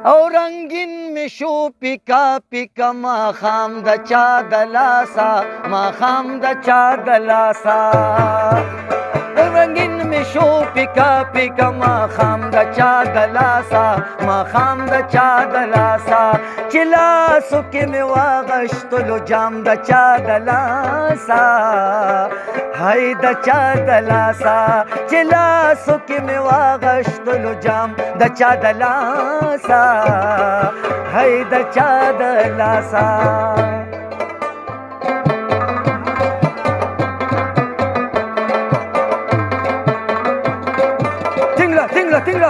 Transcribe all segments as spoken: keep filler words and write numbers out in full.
او رنگین می شو پیکا پیکا ما خام د چا دلاسا ما خام د چا دلاسا رنگین می شو پیکا پیکا ما خام د چا دلاسا ما خام د چا دلاسا چلاسو کې می واغشتلو جام د چا دلاسا هاي د چا دلاسا چلاسو کې می واغشتلو جام د چا دلاسا هاي د چا دلاسا tingla tingla tingla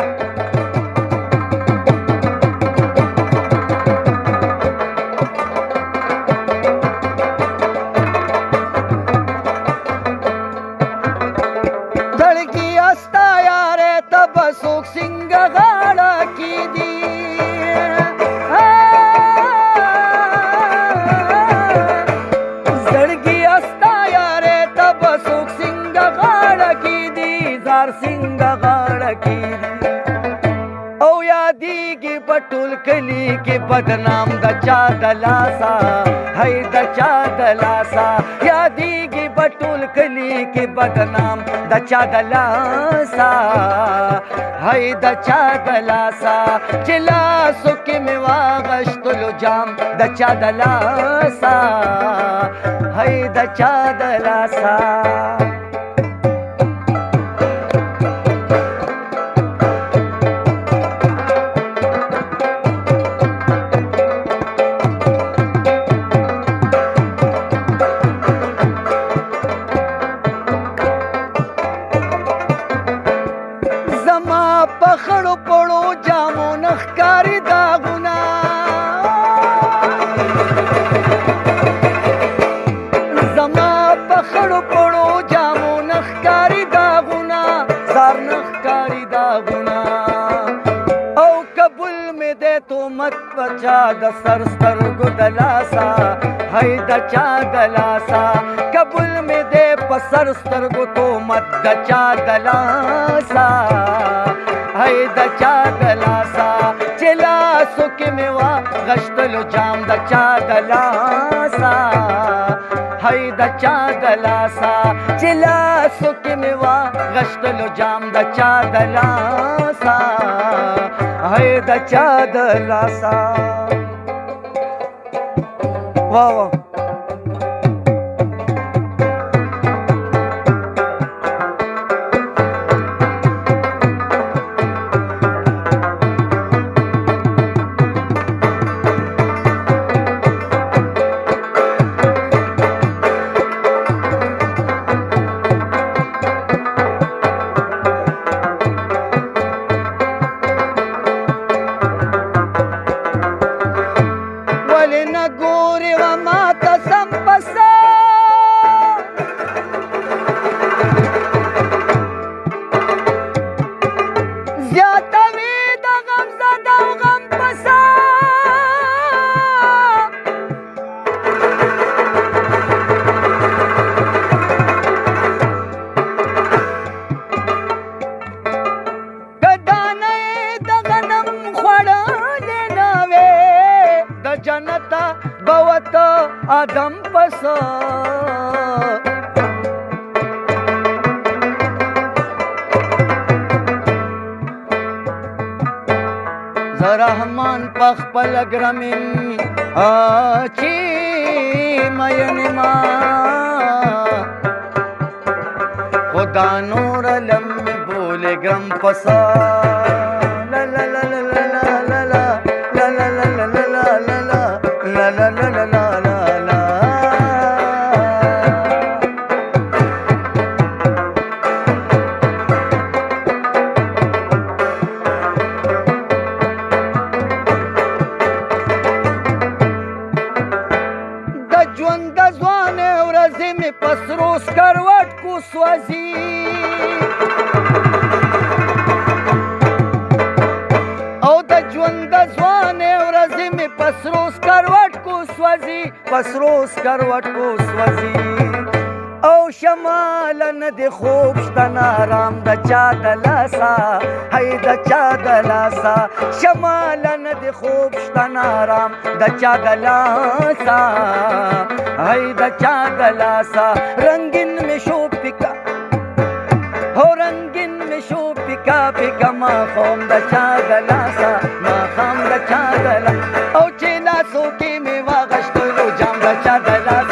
धड़की हस्ता यारे तब सुख सिंह गाड़ा की दी धड़की हस्ता यारे तब सुख सिंह गाड़ा की दी जार सिंह गाड़ा की दी ओ यादी की पटुल कली के बदनाम द चा दलासा है द चा दलासा यादी की बटुल कली के बदनाम द चा दलासा है द चा दलासा चिला सुखी में वागश्तुल जाम द चा दलासा है द चा दलासा पखड़ो पड़ो जामो नखकारी दागुना जमा पखड़ो पड़ो जामो नखकारी दागुना जार नखकारी दागुना ओ कबुल में दे तो मत बचा द सर सर गो दलासा है द चा दलासा कबुल में दे पसर सर गो तो मत द चा दलासा है द चा दलासा चिला सुख में वा गश्तलो जाम द चा दलासा है द चा दलासा चिला सुख में वा गश्तलो जाम द चा दलासा है द चा दलासा वाह वाह जनता बवत आदम पस रहमान पखपल ग्रमिन आची मयनमा खुदा नूर लम बोले ग्रम पसा ला ला ला ला ला ला ला ला ला ला ला ला ला ला ला ला ला ला द ژوند ځوانه ورځې مې پسرو سکروټ کو سوځي او د ژوند ځوانه ورځې مې پسرو سکروټ کو سوځي پسرو سکروټ کو سوځي او شمال نه د خوب شته نه آرام د چا د لاسه هی د چا د لاسه شمال نه د خوب شته نه آرام د چا د لاسه هی د چا د لاسه رنگین می شو پکا هو رنگین می شو پکا پکا ما خام د چا د لاسه ما خام د چا د لاسه او چې لاسو کې می واغشتلو جام د چا د لاسه